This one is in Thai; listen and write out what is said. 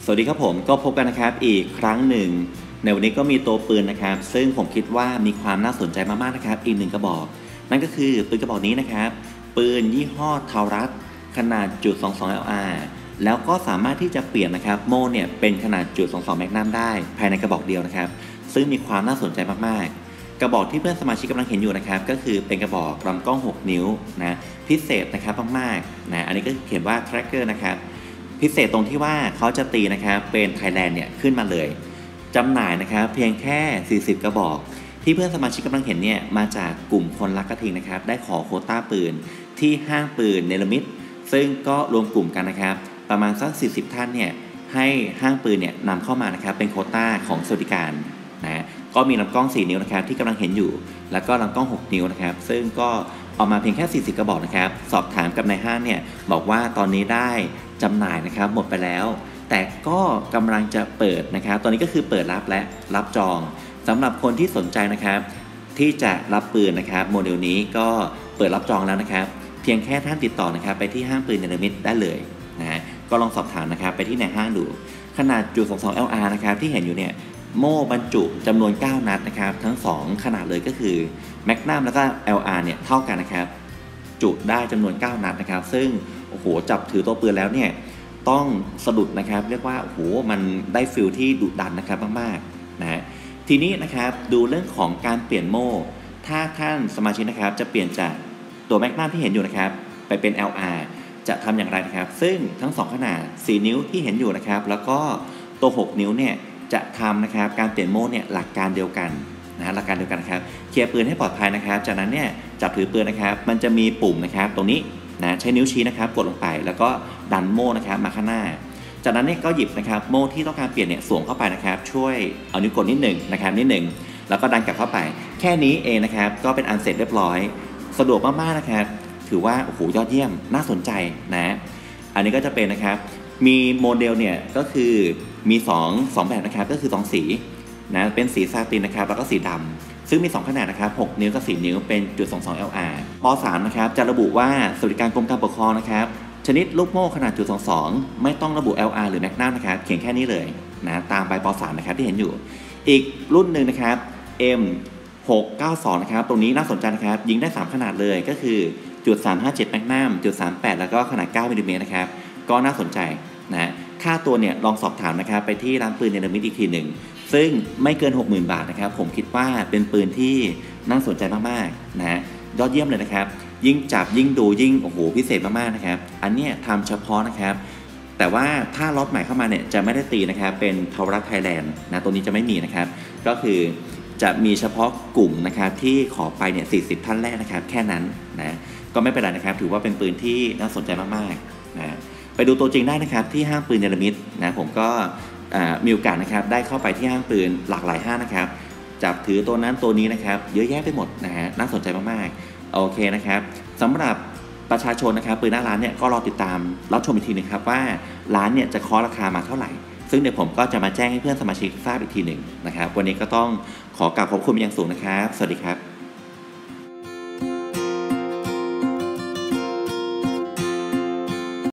สวัสดีครับผมก็พบกันนะครับอีกครั้งหนึ่งในวันนี้ก็มีตัวปืนนะครับซึ่งผมคิดว่ามีความน่าสนใจมากๆนะครับอีกหนึ่งกระบอกนั่นก็คือปืนกระบอกนี้นะครับปืนยี่ห้อทารัสขนาดจุด22 LR แล้วก็สามารถที่จะเปลี่ยนนะครับโม่เนี่ยเป็นขนาดจุด22แมกนัมได้ภายในกระบอกเดียวนะครับซึ่งมีความน่าสนใจมากๆกระบอกที่เพื่อนสมาชิกกำลังเห็นอยู่นะครับก็คือเป็นกระบอกลำกล้อง6นิ้วนะพิเศษนะครับมากๆนะอันนี้ก็เขียนว่า Tracker นะครับพิเศษตรงที่ว่าเขาจะตีนะครับเป็นไทยแลนด์เนี่ยขึ้นมาเลยจำหน่ายนะครับเพียงแค่40กระบอกที่เพื่อนสมาชิกกำลังเห็นเนี่ยมาจากกลุ่มคนรักกระทิงนะครับได้ขอโควต้าปืนที่ห้างปืนเนลมิตซึ่งก็รวมกลุ่มกันนะครับประมาณสัก40ท่านเนี่ยให้ห้างปืนเนี่ยนำเข้ามานะครับเป็นโควต้าของสวัสดิการนะก็มีลำกล้อง4นิ้วนะครับที่กำลังเห็นอยู่แล้วก็ลำกล้อง6นิ้วนะครับซึ่งก็ออกมาเพียงแค่40กระบอกนะครับสอบถามกับนายห้างเนี่ยบอกว่าตอนนี้ได้จำหน่ายนะครับหมดไปแล้วแต่ก็กำลังจะเปิดนะครับตอนนี้ก็คือเปิดรับและรับจองสำหรับคนที่สนใจนะครับที่จะรับปืนนะครับโมเดลนี้ก็เปิดรับจองแล้วนะครับเพียงแค่ท่านติดต่อนะครับไปที่ห้างปืนเนลมิตได้เลยนะก็ลองสอบถามนะครับไปที่ในห้างดูขนาดจุด22 LR นะครับที่เห็นอยู่เนี่ยโม่บรรจุจำนวน9นัดนะครับทั้ง2ขนาดเลยก็คือแมกนัมแล้วก็ LR เนี่ยเท่ากันนะครับจุได้จำนวน9นัดนะครับซึ่งโอ้โหจับถือตัวปืนแล้วเนี่ยต้องสะดุดนะครับเรียกว่าโอ้โหมันได้ฟิลที่ดุดันนะครับมากๆนะทีนี้นะครับดูเรื่องของการเปลี่ยนโม่ถ้าท่านสมาชิกนะครับจะเปลี่ยนจากตัวแมกนัมที่เห็นอยู่นะครับไปเป็น LR จะทำอย่างไรนะครับซึ่งทั้ง2ขนาด4นิ้วที่เห็นอยู่นะครับแล้วก็ตัว6นิ้วเนี่ยจะทำนะครับการเปลี่ยนโม่เนี่ยหลักการเดียวกันนะหลักการเดียวกันครับเคลียร์ปืนให้ปลอดภัยนะครับจากนั้นเนี่ยจับถือปืนนะครับมันจะมีปุ่มนะครับตรงนี้นะใช้นิ้วชี้นะครับกดลงไปแล้วก็ดันโม่นะครับมาข้างหน้าจากนั้นเนี่ยก็หยิบนะครับโม่ที่ต้องการเปลี่ยนเนี่ยสวมเข้าไปนะครับช่วยเอานิ้วกดนิดหนึ่งนะครับนิดหนึ่งแล้วก็ดันกลับเข้าไปแค่นี้เองนะครับก็เป็นอันเสร็จเรียบร้อยสะดวกมากๆนะครับถือว่าโอ้โหยอดเยี่ยมน่าสนใจนะอันนี้ก็จะเป็นนะครับมีโมเดลเนี่ยก็คือมี2แบบนะครับก็คือ2สีนะเป็นสีซาตินนะครับแล้วก็สีดำซึ่งมี2ขนาดนะครับ6นิ้วกับ4นิ้วเป็นจุด22 LR ป .3 นะครับจะระบุว่าสวัสดิการกรมการปกครองนะครับชนิดลูกโม่ขนาดจุด22ไม่ต้องระบุ LR หรือแมกนัมนะครับเขียนแค่นี้เลยนะตามใบป .3 นะครับที่เห็นอยู่อีกรุ่นหนึ่งนะครับ M692 นะครับตรงนี้น่าสนใจนะครับยิงได้3ขนาดเลยก็คือจุด357แมกนัมจุด38แล้วก็ขนาด9มิลลิเมตรนะครับก็น่าสนใจนะค่าตัวเนี่ยลองสอบถามนะครับไปที่ร้านปืนเนลมิตอีกทีหนึ่งซึ่งไม่เกิน 60,000 บาทนะครับผมคิดว่าเป็นปืนที่น่าสนใจมากๆนะยอดเยี่ยมเลยนะครับยิ่งจับยิ่งดูยิ่งโอ้โหพิเศษมากๆนะครับอันเนี้ยทำเฉพาะนะครับแต่ว่าถ้าล็อตใหม่เข้ามาเนี่ยจะไม่ได้ตีนะครับเป็นทารัสไทยแลนด์นะตัวนี้จะไม่มีนะครับก็คือจะมีเฉพาะกลุ่มนะครับที่ขอไปเนี่ย40ท่านแรกนะครับแค่นั้นนะก็ไม่เป็นไรนะครับถือว่าเป็นปืนที่น่าสนใจมากๆนะไปดูตัวจริงได้นะครับที่ห้างปืนเนลมิตนะผมก็มีโอกาสนะครับได้เข้าไปที่ห้างปืนหลากหลายห้างนะครับจับถือตัวนั้นตัวนี้นะครับเยอะแยะไปหมดนะฮะน่าสนใจมากๆโอเคนะครับสำหรับประชาชนนะครับปืนหน้าร้านเนี่ยก็รอติดตามรับชมอีกทีนึงครับว่าร้านเนี่ยจะเคาะราคามาเท่าไหร่ซึ่งเดี๋ยวผมก็จะมาแจ้งให้เพื่อนสมาชิกทราบอีกทีหนึ่งนะครับวันนี้ก็ต้องขอกราบขอบคุณเป็นอย่างสูงนะครับสวัสดีครับ